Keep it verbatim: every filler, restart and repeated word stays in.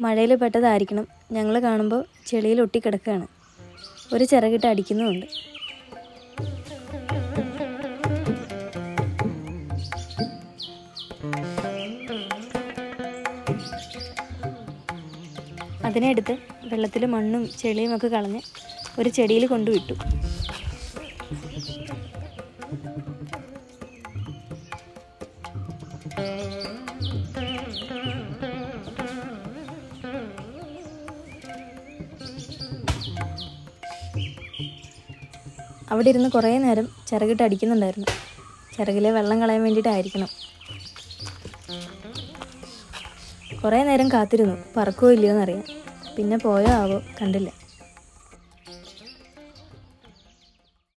മഴയിൽ പെട്ടതായിരിക്കണം. ഞങ്ങൾ കാണുമ്പോൾ ചെളിയിൽ ഒട്ടിക്കിടക്കുകയാണ്. ഒരു ചിറകിട്ട് അടിക്കുന്നുമുണ്ട്. അതിനെ എടുത്ത് വെള്ളത്തിൽ മണ്ണും ചെളിയും ഒക്കെ കളഞ്ഞ് ഒരു ചെടിയിൽ കൊണ്ടുവിട്ടു. അവിടെ ഇരുന്ന് കുറേ നേരം ചിറകിട്ട് അടിക്കുന്നുണ്ടായിരുന്നു. ചിറകിലെ വെള്ളം കളയാൻ വേണ്ടിയിട്ടായിരിക്കണം. കുറേ നേരം കാത്തിരുന്നു, പറക്കുമോ ഇല്ലയോ എന്നറിയാം. പിന്നെ പോയോ ആവോ, കണ്ടില്ല.